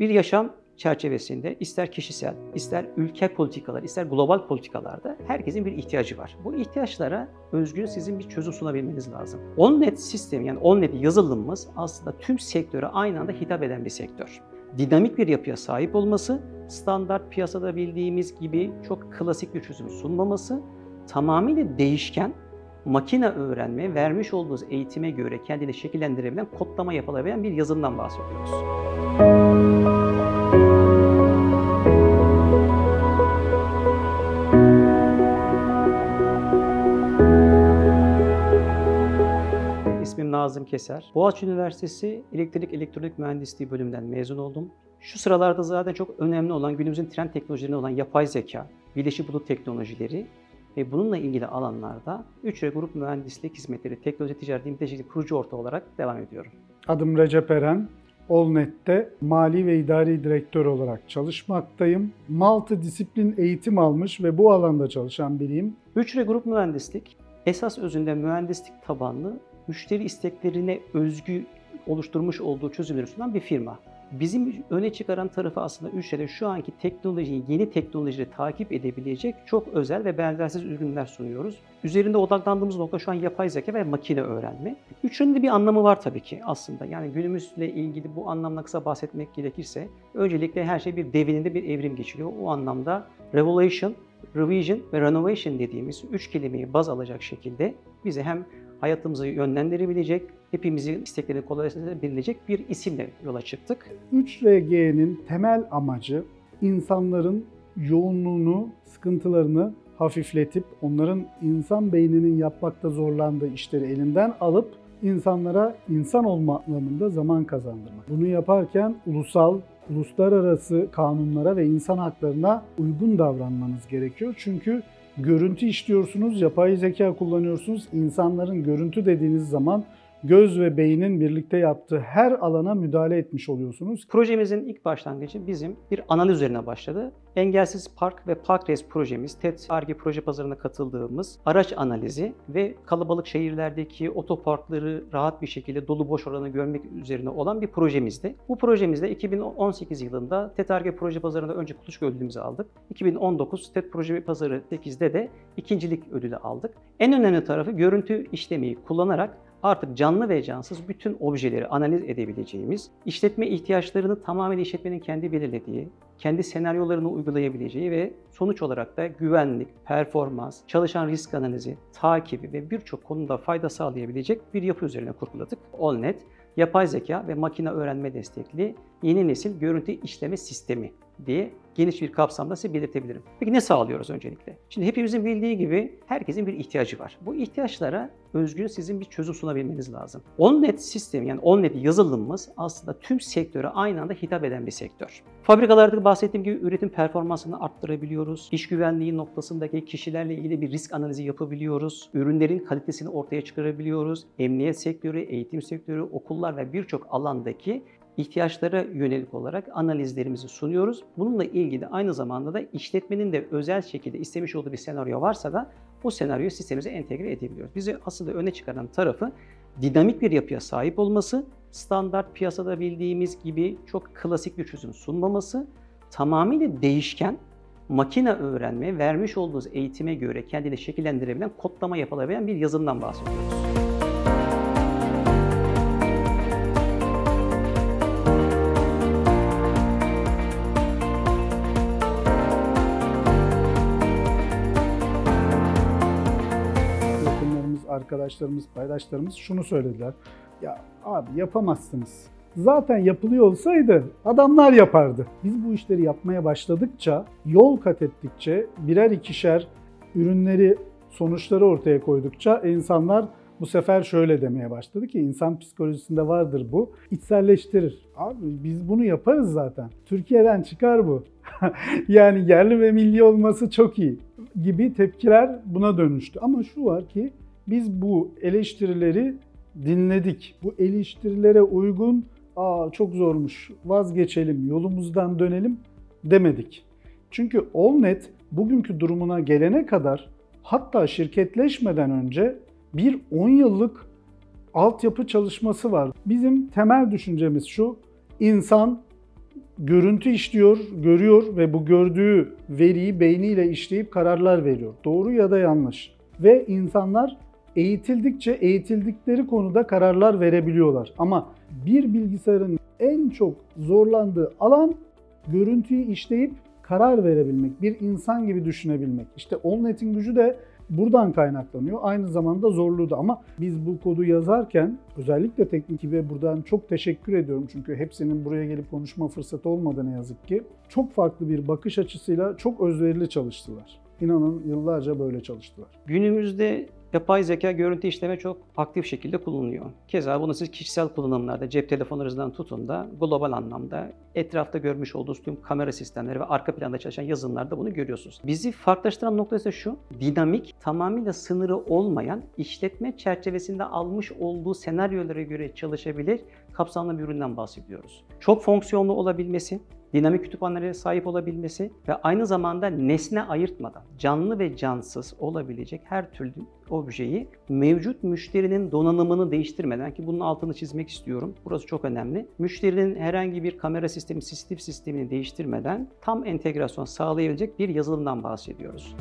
Bir yaşam çerçevesinde ister kişisel, ister ülke politikalar, ister global politikalarda herkesin bir ihtiyacı var. Bu ihtiyaçlara özgün sizin bir çözüm sunabilmeniz lazım. OnNet sistemi, yani OnNet yazılımımız aslında tüm sektöre aynı anda hitap eden bir sektör. Dinamik bir yapıya sahip olması, standart piyasada bildiğimiz gibi çok klasik bir çözüm sunmaması, tamamıyla değişken, makine öğrenme, vermiş olduğunuz eğitime göre kendini şekillendirebilen, kodlama yapılabilen bir yazılımdan bahsediyoruz. İsmim Nazım Keser. Boğaziçi Üniversitesi Elektrik Elektronik Mühendisliği bölümünden mezun oldum. Şu sıralarda zaten çok önemli olan, günümüzün trend teknolojilerine olan yapay zeka, birleşik bulut teknolojileri ve bununla ilgili alanlarda 3R Grup Mühendislik Hizmetleri Teknoloji Ticaret İmtiyazı kurucu ortağı olarak devam ediyorum. Adım Recep Eren. OnNet'te mali ve idari direktör olarak çalışmaktayım. Multidisiplin eğitim almış ve bu alanda çalışan biriyim. 3R Grup Mühendislik esas özünde mühendislik tabanlı, müşteri isteklerine özgü oluşturmuş olduğu çözümleri sunan bir firma. Bizim öne çıkaran tarafı aslında 3R'de şu anki teknolojiyi, yeni teknolojileri takip edebilecek çok özel ve benzersiz ürünler sunuyoruz. Üzerinde odaklandığımız nokta şu an yapay zeka ve makine öğrenme. 3R'nin de bir anlamı var tabii ki aslında. Yani günümüzle ilgili bu anlamda kısa bahsetmek gerekirse, öncelikle her şey bir devininde bir evrim geçiriyor. O anlamda Revolution, Revision ve Renovation dediğimiz 3 kelimeyi baz alacak şekilde bize hem hayatımızı yönlendirebilecek, hepimizin isteklerini kolaylaştırabilecek bir isimle yola çıktık. 3RG'nin temel amacı insanların yoğunluğunu, sıkıntılarını hafifletip onların insan beyninin yapmakta zorlandığı işleri elinden alıp insanlara insan olma anlamında zaman kazandırmak. Bunu yaparken ulusal, uluslararası kanunlara ve insan haklarına uygun davranmanız gerekiyor. Çünkü görüntü işliyorsunuz, yapay zeka kullanıyorsunuz. İnsanların görüntü dediğiniz zaman göz ve beynin birlikte yaptığı her alana müdahale etmiş oluyorsunuz. Projemizin ilk başlangıcı bizim bir analiz üzerine başladı. Engelsiz Park ve Parkrace projemiz, TED Ar-Ge proje pazarına katıldığımız araç analizi ve kalabalık şehirlerdeki otoparkları rahat bir şekilde dolu boş oranı görmek üzerine olan bir projemizdi. Bu projemizde 2018 yılında TED Ar-Ge proje pazarında önce kuluçka ödülümüzü aldık. 2019 TED proje pazarı 8'de de ikincilik ödülü aldık. En önemli tarafı görüntü işlemeyi kullanarak artık canlı ve cansız bütün objeleri analiz edebileceğimiz, işletme ihtiyaçlarını tamamen işletmenin kendi belirlediği, kendi senaryolarını uygulayabileceği ve sonuç olarak da güvenlik, performans, çalışan risk analizi, takibi ve birçok konuda fayda sağlayabilecek bir yapı üzerine kurguladık. OnNet, yapay zeka ve makine öğrenme destekli yeni nesil görüntü işleme sistemi diye geniş bir kapsamda size belirtebilirim. Peki ne sağlıyoruz öncelikle? Şimdi hepimizin bildiği gibi herkesin bir ihtiyacı var. Bu ihtiyaçlara özgün sizin bir çözüm sunabilmeniz lazım. OnNet sistemi, yani OnNet yazılımımız aslında tüm sektöre aynı anda hitap eden bir sektör. Fabrikalarda bahsettiğim gibi üretim performansını arttırabiliyoruz. İş güvenliği noktasındaki kişilerle ilgili bir risk analizi yapabiliyoruz. Ürünlerin kalitesini ortaya çıkarabiliyoruz. Emniyet sektörü, eğitim sektörü, okullar ve birçok alandaki ihtiyaçlara yönelik olarak analizlerimizi sunuyoruz. Bununla ilgili aynı zamanda da işletmenin de özel şekilde istemiş olduğu bir senaryo varsa da o senaryoyu sistemimize entegre edebiliyoruz. Bizi aslında öne çıkaran tarafı dinamik bir yapıya sahip olması, standart piyasada bildiğimiz gibi çok klasik bir çözüm sunmaması, tamamıyla değişken, makine öğrenme, vermiş olduğunuz eğitime göre kendini şekillendirebilen, kodlama yapılabilen bir yazılımdan bahsediyoruz. Arkadaşlarımız, paydaşlarımız şunu söylediler. Ya abi yapamazsınız. Zaten yapılıyor olsaydı adamlar yapardı. Biz bu işleri yapmaya başladıkça, yol kat ettikçe, birer ikişer ürünleri, sonuçları ortaya koydukça insanlar bu sefer şöyle demeye başladı ki insan psikolojisinde vardır bu. İçselleştirir. Abi biz bunu yaparız zaten. Türkiye'den çıkar bu. Yani yerli ve milli olması çok iyi gibi tepkiler buna dönüştü. Ama şu var ki biz bu eleştirileri dinledik. Bu eleştirilere uygun, çok zormuş, vazgeçelim, yolumuzdan dönelim demedik. Çünkü OnNet bugünkü durumuna gelene kadar, hatta şirketleşmeden önce bir 10 yıllık altyapı çalışması var. Bizim temel düşüncemiz şu: insan görüntü işliyor, görüyor ve bu gördüğü veriyi beyniyle işleyip kararlar veriyor. Doğru ya da yanlış. Ve insanlar eğitildikçe eğitildikleri konuda kararlar verebiliyorlar. Ama bir bilgisayarın en çok zorlandığı alan görüntüyü işleyip karar verebilmek, bir insan gibi düşünebilmek. İşte Allnet'in gücü de buradan kaynaklanıyor. Aynı zamanda zorluğu da, ama biz bu kodu yazarken özellikle teknik ekibe buradan çok teşekkür ediyorum. Çünkü hepsinin buraya gelip konuşma fırsatı olmadı ne yazık ki. Çok farklı bir bakış açısıyla çok özverili çalıştılar. İnanın yıllarca böyle çalıştılar. Günümüzde yapay zeka görüntü işleme çok aktif şekilde kullanılıyor. Keza bunu siz kişisel kullanımlarda, cep telefonlarınızdan tutun da global anlamda etrafta görmüş olduğunuz tüm kamera sistemleri ve arka planda çalışan yazılımlarda bunu görüyorsunuz. Bizi farklılaştıran nokta ise şu: dinamik, tamamıyla sınırı olmayan, işletme çerçevesinde almış olduğu senaryolara göre çalışabilir kapsamlı bir üründen bahsediyoruz. Çok fonksiyonlu olabilmesi, dinamik kütüphanelere sahip olabilmesi ve aynı zamanda nesne ayırtmadan canlı ve cansız olabilecek her türlü objeyi mevcut müşterinin donanımını değiştirmeden, ki bunun altını çizmek istiyorum, burası çok önemli, müşterinin herhangi bir kamera sistemi, CCTV sistemini değiştirmeden tam entegrasyon sağlayabilecek bir yazılımdan bahsediyoruz.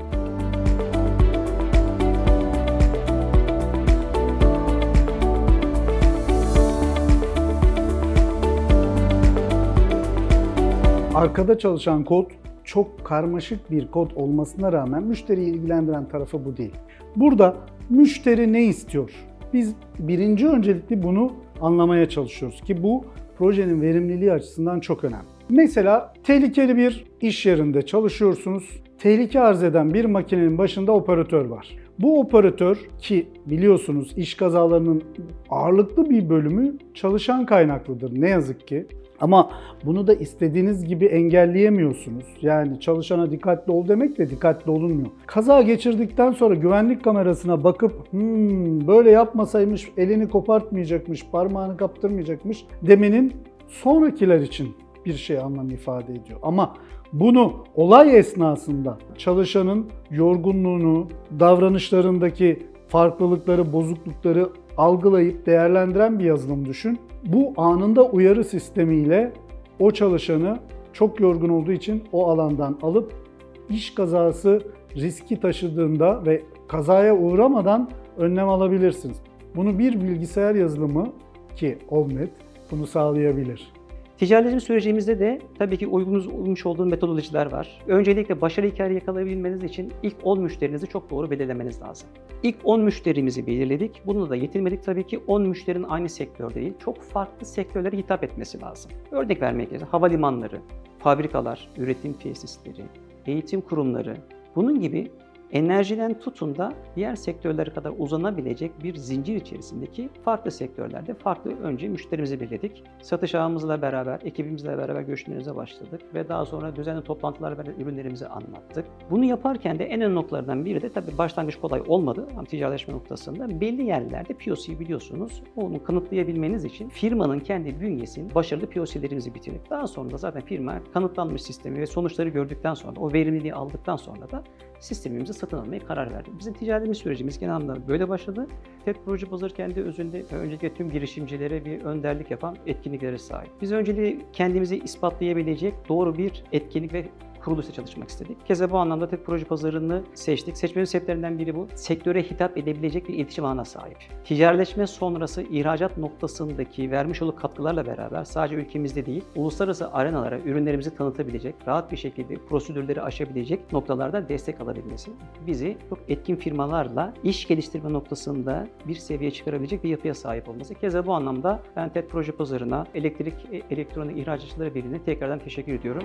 Arkada çalışan kod çok karmaşık bir kod olmasına rağmen müşteriyi ilgilendiren tarafı bu değil. Burada müşteri ne istiyor? Biz birinci öncelikli bunu anlamaya çalışıyoruz ki bu projenin verimliliği açısından çok önemli. Mesela tehlikeli bir iş yerinde çalışıyorsunuz. Tehlike arz eden bir makinenin başında operatör var. Bu operatör, ki biliyorsunuz iş kazalarının ağırlıklı bir bölümü çalışan kaynaklıdır ne yazık ki. Ama bunu da istediğiniz gibi engelleyemiyorsunuz. Yani çalışana dikkatli ol demekle dikkatli olunmuyor. Kaza geçirdikten sonra güvenlik kamerasına bakıp böyle yapmasaymış, elini kopartmayacakmış, parmağını kaptırmayacakmış demenin sonrakiler için bir şey anlam ifade ediyor. Ama bunu olay esnasında çalışanın yorgunluğunu, davranışlarındaki farklılıkları, bozuklukları algılayıp değerlendiren bir yazılım düşün. Bu anında uyarı sistemiyle o çalışanı çok yorgun olduğu için o alandan alıp iş kazası riski taşıdığında ve kazaya uğramadan önlem alabilirsiniz. Bunu bir bilgisayar yazılımı, ki Allnet, bunu sağlayabilir. Ticaretleşme sürecimizde de tabii ki uymuş olduğu metodolojiler var. Öncelikle başarı hikayeyi yakalayabilmeniz için ilk 10 müşterinizi çok doğru belirlemeniz lazım. İlk 10 müşterimizi belirledik. Bununla da yetinmedik tabii ki. 10 müşterinin aynı sektör değil, çok farklı sektörlere hitap etmesi lazım. Örnek vermek gerekirse havalimanları, fabrikalar, üretim tesisleri, eğitim kurumları, bunun gibi enerjiden tutun da diğer sektörlere kadar uzanabilecek bir zincir içerisindeki farklı sektörlerde farklı önce müşterimizi belirledik. Satış ağımızla beraber, ekibimizle beraber görüşmelerimize başladık ve daha sonra düzenli toplantılar vererek ürünlerimizi anlattık. Bunu yaparken de en önemli noktalardan biri de tabii başlangıç kolay olmadı ama ticaretleşme noktasında belli yerlerde POC biliyorsunuz. Onu kanıtlayabilmeniz için firmanın kendi bünyesinin başarılı POC'lerimizi bitirdik. Daha sonra da zaten firma kanıtlanmış sistemi ve sonuçları gördükten sonra, o verimliliği aldıktan sonra da sistemimizi satın almaya karar verdik. Bizim ticaretimiz sürecimiz genel anlamda böyle başladı. TED Proje Pazarı kendi özünde öncelikle tüm girişimcilere bir önderlik yapan etkinliklere sahip. Biz önceliği kendimizi ispatlayabilecek doğru bir etkinlik ve kuruluşla çalışmak istedik. Keza bu anlamda TED Proje Pazarı'nı seçtik. Seçmenin sebeplerinden biri bu. Sektöre hitap edebilecek bir iletişim ağına sahip. Ticaretleşme sonrası ihracat noktasındaki vermiş olduğu katkılarla beraber sadece ülkemizde değil, uluslararası arenalara ürünlerimizi tanıtabilecek, rahat bir şekilde prosedürleri aşabilecek noktalarda destek alabilmesi, bizi çok etkin firmalarla iş geliştirme noktasında bir seviye çıkarabilecek bir yapıya sahip olması. Keza bu anlamda ben TED Proje Pazarı'na, Elektronik İhracatçıları Birliği'ne tekrardan teşekkür ediyorum.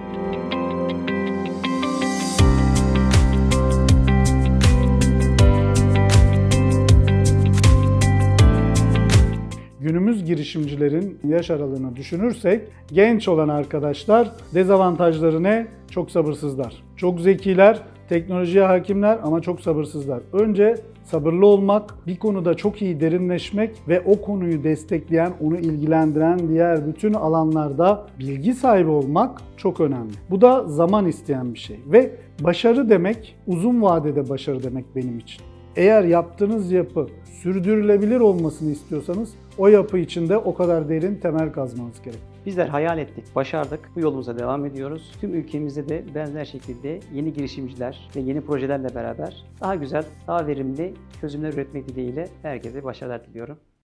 Günümüz girişimcilerin yaş aralığını düşünürsek genç olan arkadaşlar dezavantajları ne? Çok sabırsızlar. Çok zekiler, teknolojiye hakimler ama çok sabırsızlar. Önce sabırlı olmak, bir konuda çok iyi derinleşmek ve o konuyu destekleyen, onu ilgilendiren diğer bütün alanlarda bilgi sahibi olmak çok önemli. Bu da zaman isteyen bir şey ve başarı demek, uzun vadede başarı demek benim için. Eğer yaptığınız yapı sürdürülebilir olmasını istiyorsanız o yapı içinde o kadar derin temel kazmanız gerek. Bizler hayal ettik, başardık. Bu yolumuza devam ediyoruz. Tüm ülkemizde de benzer şekilde yeni girişimciler ve yeni projelerle beraber daha güzel, daha verimli çözümler üretmek dileğiyle herkese başarılar diliyorum.